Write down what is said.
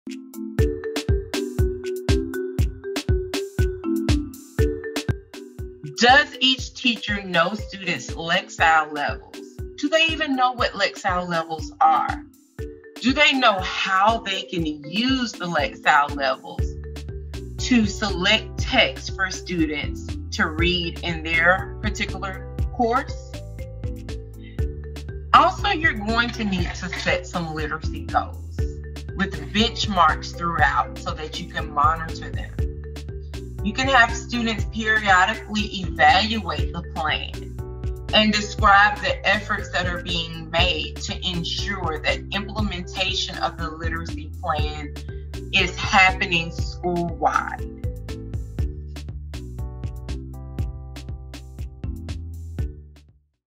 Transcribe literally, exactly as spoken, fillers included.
Does each teacher know students' Lexile levels? Do they even know what Lexile levels are? Do they know how they can use the Lexile levels to select text for students to read in their particular course? Also, you're going to need to set some literacy goals with benchmarks throughout so that you can monitor them. You can have students periodically evaluate the plan and describe the efforts that are being made to ensure that implementation of the literacy plan is happening school-wide.